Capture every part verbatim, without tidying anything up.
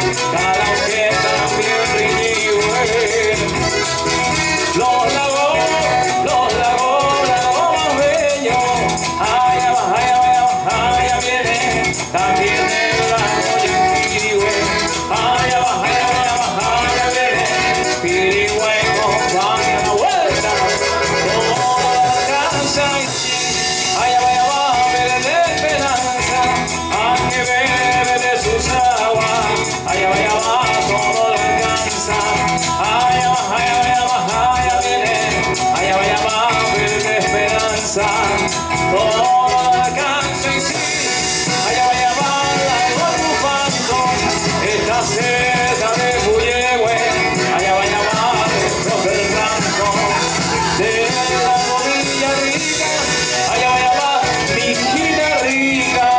karaoke también riñigüe. Los lagos, los lagos, lagos bellos, allá va, allá va, allá viene, también el lago Pirigüe, allá va, allá va, allá viene, Pirigüe acompaña la vuelta, toda la casa y allá va, allá va, verde de esperanza, a que bebe de sus aguas, allá va, allá va, todo lo alcanza, allá va, allá va, allá viene, allá va, allá va, verde esperanza, todo lo alcanza y sí, allá va, allá va, la ocupando, esta cerca de Puyehue, allá va, allá va, desde el rancho, de la Villa Rica, allá va, allá va, mi quita rica.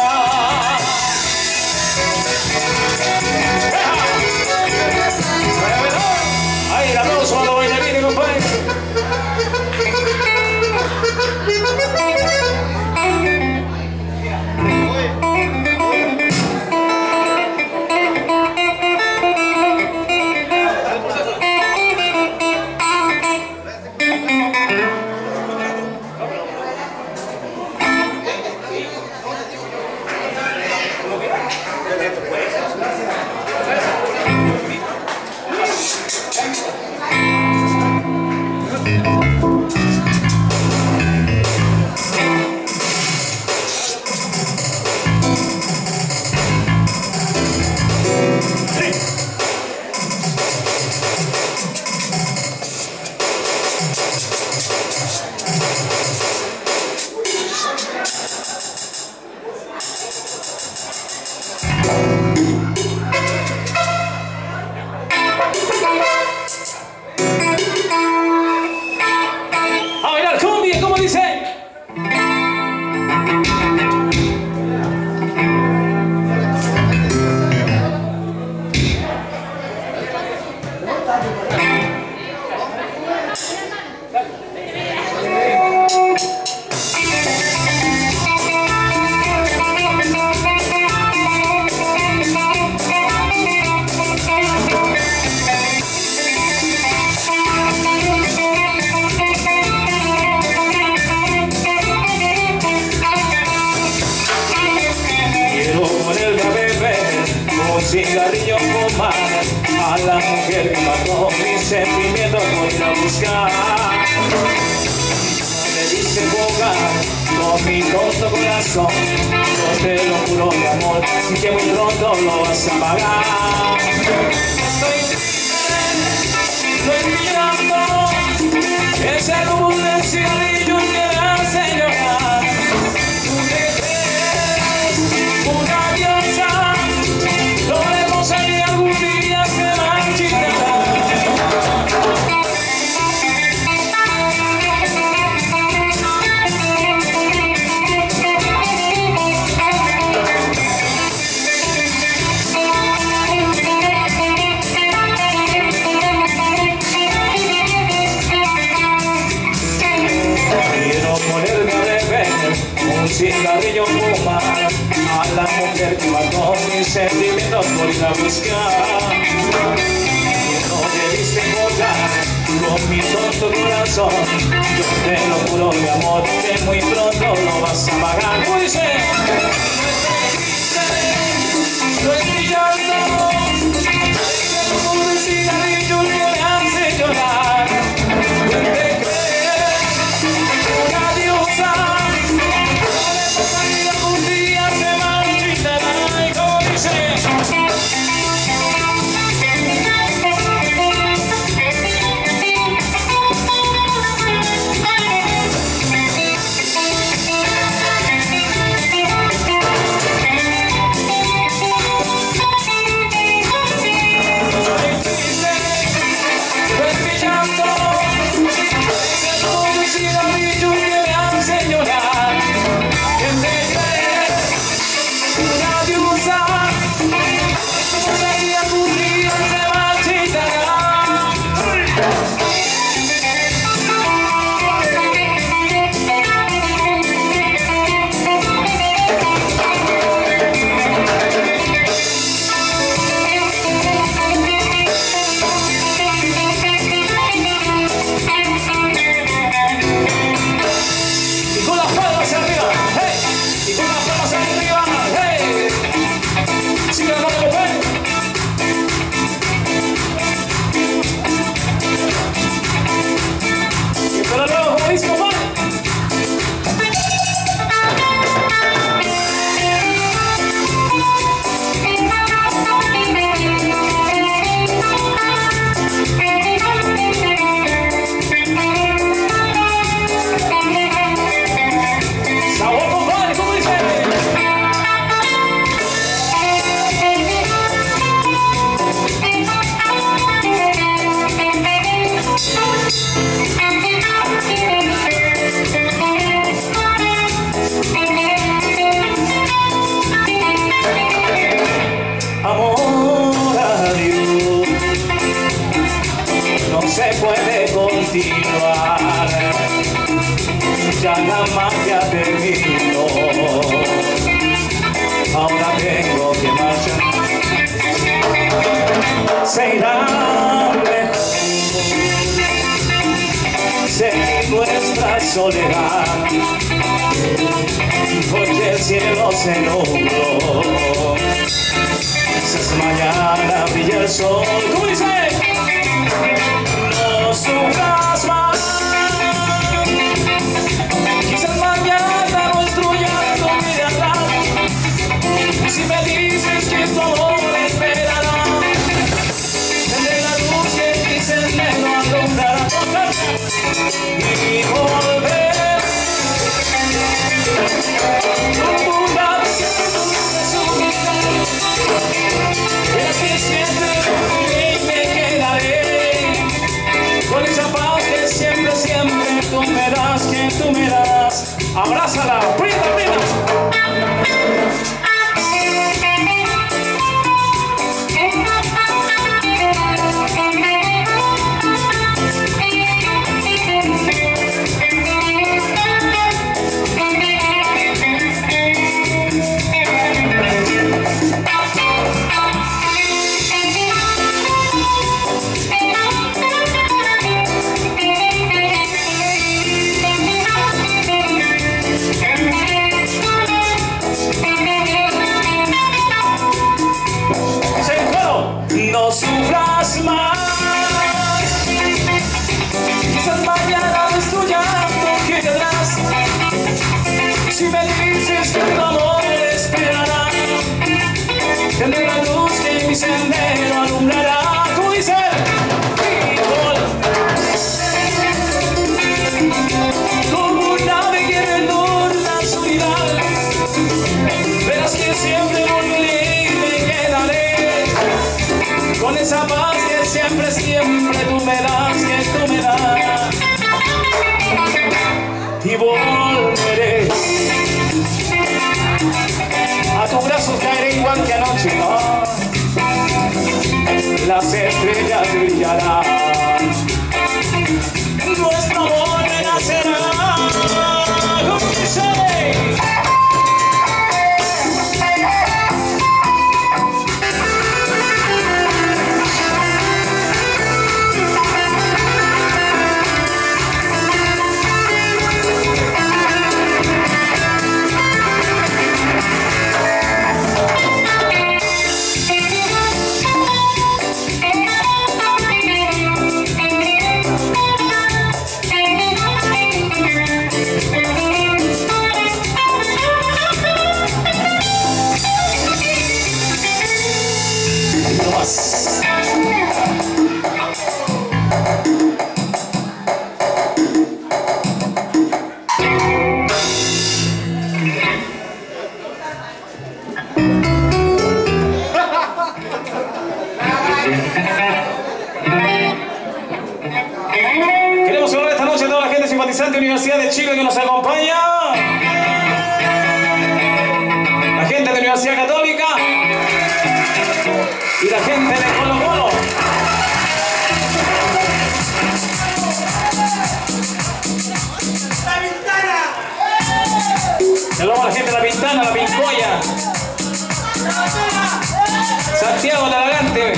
Ahí el aplauso a los bailarines, compadre. A bailar cumbia, ¿cómo dice? Cigarrillo fumar a la mujer que mató mis sentimientos, voy a ir a buscar. Me dice jugar con mi tonto corazón, yo te lo juro mi amor, que muy pronto lo vas a pagar. Estoy triste, estoy mirando ese humo de cigarrillo que me hace llorar. ¿Tú te crees una diosa? Lo vemos ahí algún día se marchitará. Quiero ponerme a beber un cigarrillo fumar a la mujer que mató mis sentimientos, por ir a buscar. No debiste jugar con mi tonto corazón, yo te lo juro mi amor, que muy pronto lo vas a pagar. ¿Cómo dice? No estoy llorando, como un cigarrillo que me hace llorar. ¿Tú te crees una diosa? Podemos salir algún día se marchitará. ¿Y cómo dice? se irán lejos. Sé nuestra soledad, porque el cielo se nubló. Quizás mañana brilla el sol. ¿Cómo dice? No sufras más. Quizás mañana nuestro llanto mirará. Si me dices que tu amor esperará, tendré la luz que mi sendero alumbrará y volver. Tu bondad de su vida, es que siempre y me quedaré con esa paz que siempre, siempre tú me das, que tú me das. Abrázala, prima, prima. No sufras más. Quizás mañana nuestro llanto quedarás. Si me dices que tu amor esperará, tendré la luz que mi sendero alumbrará. ¿Cómo dice? Como un ave que retorna a su nidal, verás que siempre volveré y me quedaré con esa paz que siempre, siempre tú me das, que tú me das. Y volveré a tus brazos, caeré igual que anoche. Oh, las estrellas brillarán, nuestro amor renacerá. ¿Cómo dice? Queremos saludar esta noche a toda la gente simpatizante de Universidad de Chile que nos acompaña, la gente de la Universidad Católica y la gente de Colo Colo. ¡La Pintana! Saludamos a la gente de La Pintana, La Pincoya, Santiago Talagante,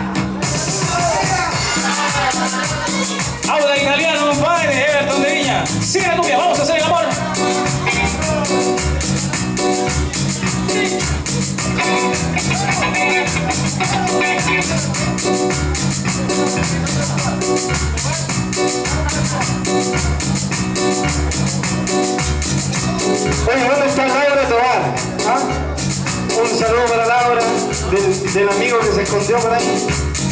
Auda Italiano, compadre, Everton de Viña. Sigue la cumbia, vamos a hacer el amor. Oye, ¿dónde está Laura Tobar? ¿Ah? Un saludo para Laura, del, del amigo que se escondió por ahí.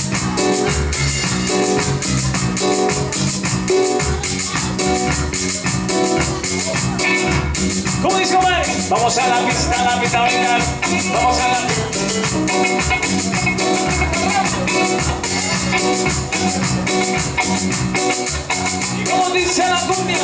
¿Cómo dice, compadre? Vamos a la pista, a la pista, a bailar. Vamos a la... ¿Y cómo dice la cumbia?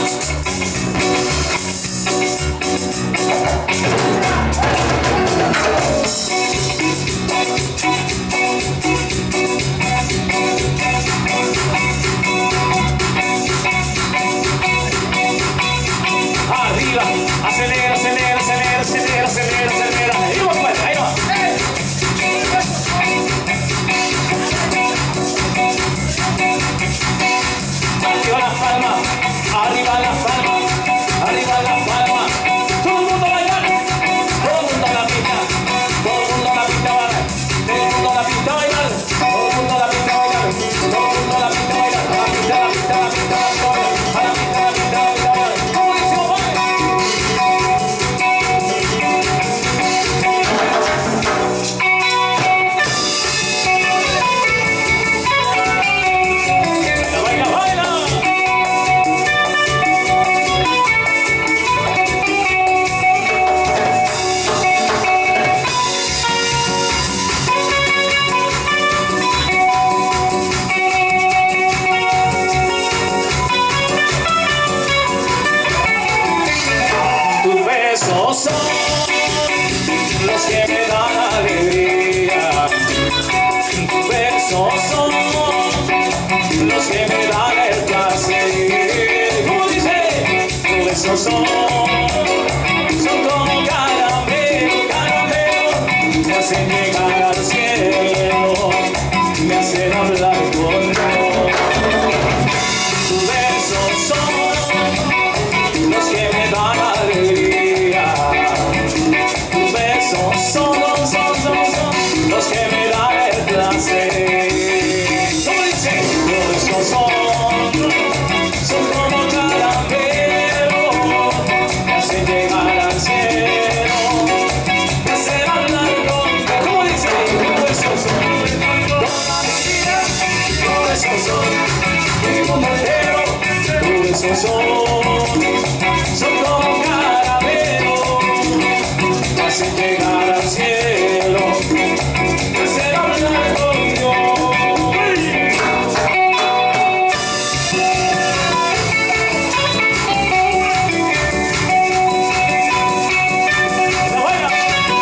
Arriba, acelera, acelera, acelera, acelera, acelera, acelera. Ahí va, ahí va. los que me dan el placer. ¿Cómo dice? Tus besos son, son como caramelo, caramelo, me hacen llegar al cielo, me hacen hablar con Dios. Tus besos son los que me dan alegría. Tus besos son, son, son, son los que me dan el placer. ¿Cómo dice? Tus besos son, son como caramelo, me hacen llegar al cielo, me hacen hablar con Dios. ¿Cómo dice? Tus besos son toda mi vida, tus besos son mi mundo entero, tus besos son, son como caramelo, me hacen llegar al cielo, me hacen hablar con Dios. La buena.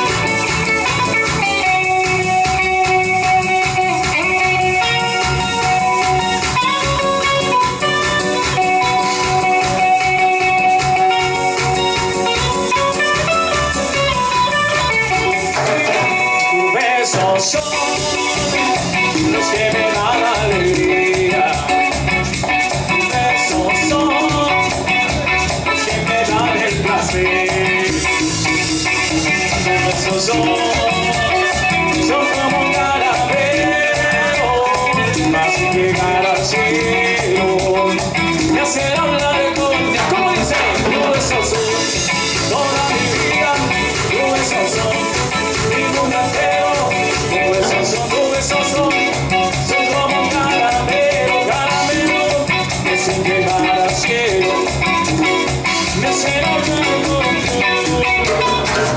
Tus besos son los que me dan alegría. Tus besos son los que me dan el placer. Tus besos son, son como caramelo, me hacen llegar al cielo, me hacen hablar con Dios. ¿Cómo dice? Tus besos son toda mi vida, tus besos son mi mundo entero, tus besos son, tus besos son, son como caramelo, caramelo, me hacen llegar al cielo, me hacen hablar con Dios.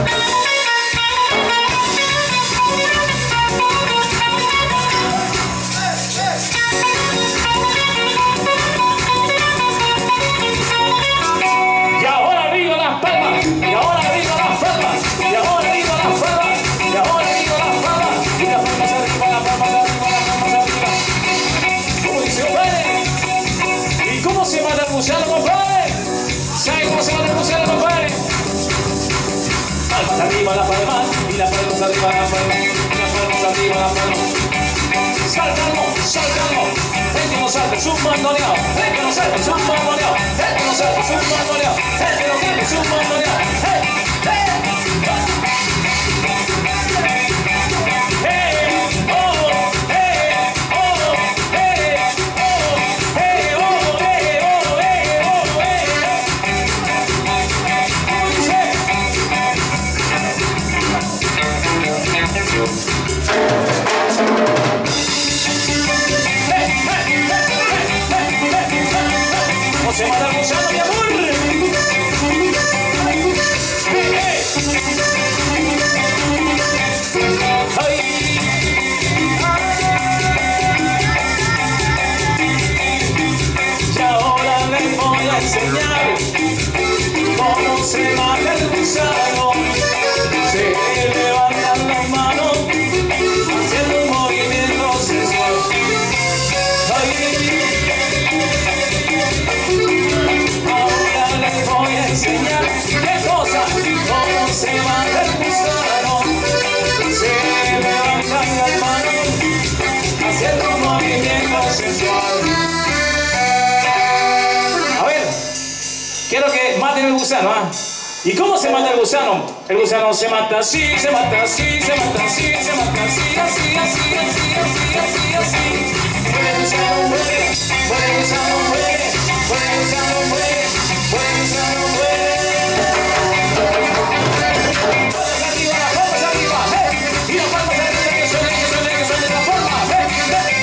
Y ahora arriba las palmas, y ahora arriba las palmas, y ahora arriba las palmas, y ahora arriba las palmas, y las palmas arriba, las palmas arriba, las palmas arriba. ¿Cómo dice, compadre? ¿Y cómo se mata el gusano, compadre? ¿Sabe cómo se mata el gusano, compadre? Palmas arriba, las palmas, y las palmas arriba, las palmas, y las palmas arriba, las palmas. Saltamos, saltamos, el que no salta es un mandoneado, el que no salta es un mandoneado, el que no salta es un mandoneado, el que no tiene es un mandoneado. ¡Hey! ¡Hey! ¡Hey! ¡Oh! ¡Hey! ¡Oh! ¡Hey! ¡Oh! ¡Hey! ¡Oh! ¡Hey! ¡Oh! ¡Hey! ¡Oh! ¿Cómo se mata el gusano, mi amor? ¡Hey! ¡Hey! ¡Ay! Y ahora les voy a enseñar cómo se mata el gusano. Se levantan las manos haciendo un movimiento sensual. Ay. Ahora les voy a enseñar qué cosa, cómo se mata el gusano. Se levantan las manos haciendo un movimiento sensual. A ver, quiero que maten el gusano, ¿ah? ¿Y cómo se mata el gusano? El gusano se mata así, se mata así, se mata así, se mata así, así, así, así, así, así, así. Muere el gusano, muere, muere el gusano, muere, muere el gusano, muere, muere el gusano, muere. Palmas arriba, las palmas arriba, ¡eh! Y las palmas arriba, que suenen, que suenen, que suenen las palmas, ¡eh!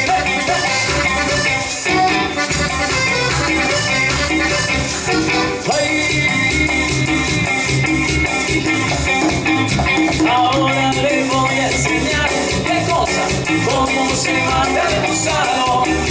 Ahora les voy a enseñar qué cosa, cómo se mata el gusano.